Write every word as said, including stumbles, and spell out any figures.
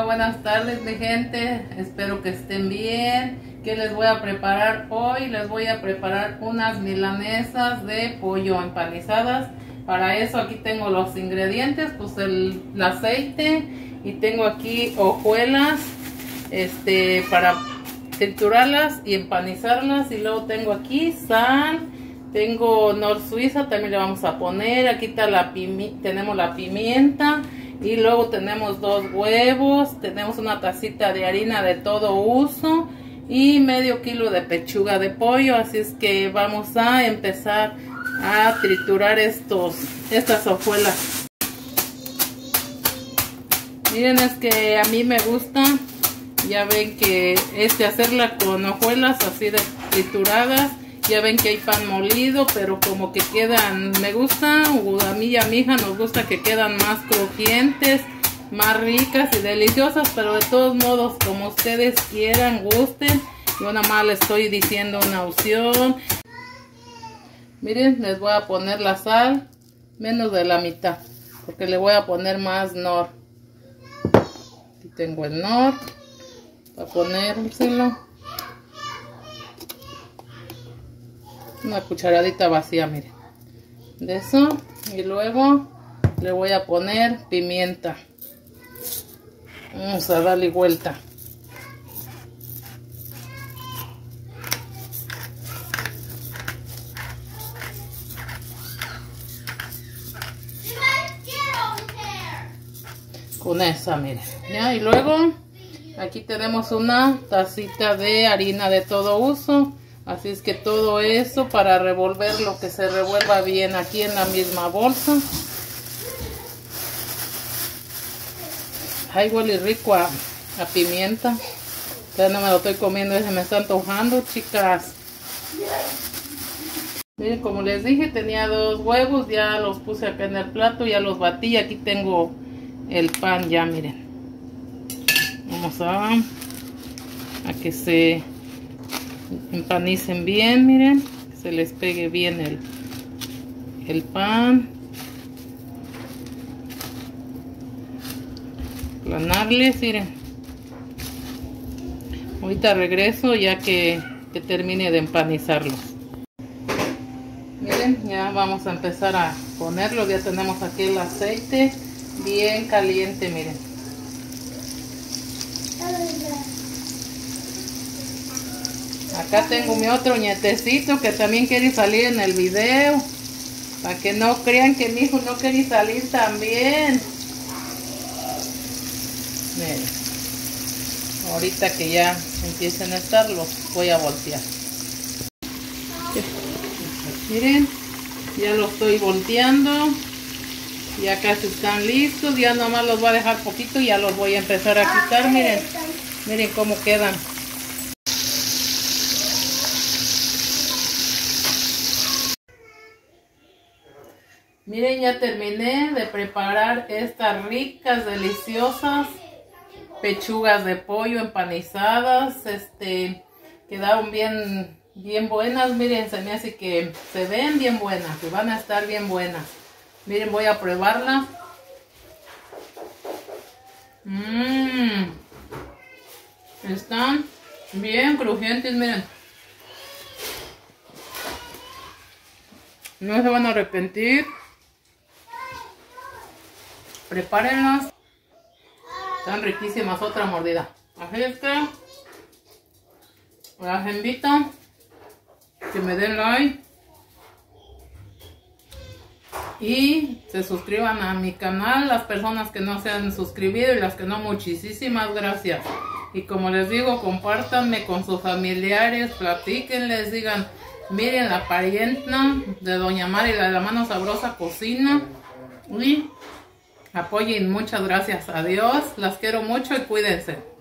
buenas tardes mi gente, espero que estén bien. ¿Qué les voy a preparar hoy? Les voy a preparar unas milanesas de pollo empanizadas. Para eso aquí tengo los ingredientes, pues el, el aceite, y tengo aquí hojuelas este, para triturarlas y empanizarlas, y luego tengo aquí sal, tengo nor suiza, también le vamos a poner, aquí está la pimi tenemos la pimienta, y luego tenemos dos huevos, tenemos una tacita de harina de todo uso y medio kilo de pechuga de pollo. Así es que vamos a empezar a triturar estos estas hojuelas. Miren, es que a mí me gusta, ya ven que este hacerla con hojuelas así de trituradas. Ya ven que hay pan molido, pero como que quedan, me gusta, o a mí y a mi hija nos gusta que quedan más crujientes, más ricas y deliciosas, pero de todos modos, como ustedes quieran, gusten. Yo nada más les estoy diciendo una opción. Miren, les voy a poner la sal, menos de la mitad, porque le voy a poner más nor. Aquí tengo el nor, para ponérselo. Una cucharadita vacía, miren, de eso. Y luego le voy a poner pimienta. Vamos a darle vuelta. Con esa, miren, ya. Y luego aquí tenemos una tacita de harina de todo uso. Así es que todo eso para revolver, lo que se revuelva bien aquí en la misma bolsa. Ay, huele rico a, a pimienta. Ya no me lo estoy comiendo, se me está antojando, chicas. Miren, como les dije, tenía dos huevos, ya los puse acá en el plato, ya los batí. Aquí tengo el pan ya, miren. Vamos a, a que se empanicen bien, miren, que se les pegue bien el, el pan. Planarles, miren. Ahorita regreso ya que, que termine de empanizarlos. Miren, ya vamos a empezar a ponerlo. Ya tenemos aquí el aceite bien caliente, miren. Acá tengo mi otro nietecito que también quiere salir en el video. Para que no crean que mi hijo no quiere salir también. Miren. Ahorita que ya empiecen a estar, los voy a voltear. Miren, ya los estoy volteando. Ya casi están listos. Ya nomás los voy a dejar poquito y ya los voy a empezar a quitar. Miren, miren cómo quedan. Miren, ya terminé de preparar estas ricas, deliciosas pechugas de pollo empanizadas. Este, quedaron bien, bien buenas. Miren, se me hace que se ven bien buenas, que van a estar bien buenas. Miren, voy a probarlas. Mmm, están bien crujientes, miren. No se van a arrepentir. Prepárenlas. Están riquísimas. Otra mordida. Así es que las invito que me den like y se suscriban a mi canal. Las personas que no se han suscribido y las que no, muchísimas gracias. Y como les digo, compártanme con sus familiares, platíquenles, digan, miren la parienta de Doña Mari, la de la mano sabrosa cocina. Y apoyen, muchas gracias. Adiós, las quiero mucho y cuídense.